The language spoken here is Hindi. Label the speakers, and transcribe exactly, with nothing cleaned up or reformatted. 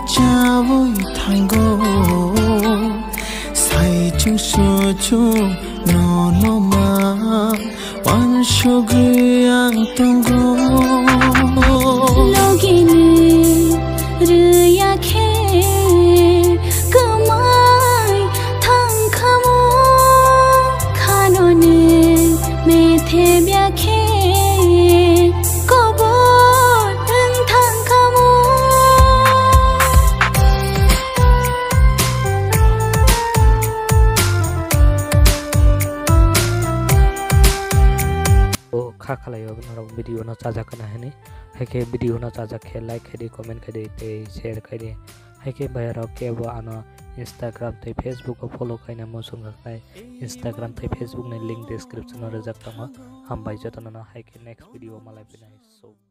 Speaker 1: chawoi thango sai chu so chu no no ma wan shogriang tongo
Speaker 2: logini rya khe kamai thang khamo khano ne me the bya khe
Speaker 3: खालायो नरक वीडियो न चाजा कना है ने हेके वीडियो न चाजा खे लाइक खेदे कमेंट खेदे ते शेयर खेदे हेके बायर के बो आना इंस्टाग्राम ते फेसबुक को फॉलो खाइना मसुंग खाय इंस्टाग्राम ते फेसबुक ने लिंक डिस्क्रिप्शन में रजक तमा हम बाय जतन न हेके नेक्स्ट वीडियो मलाई पिनाइ सो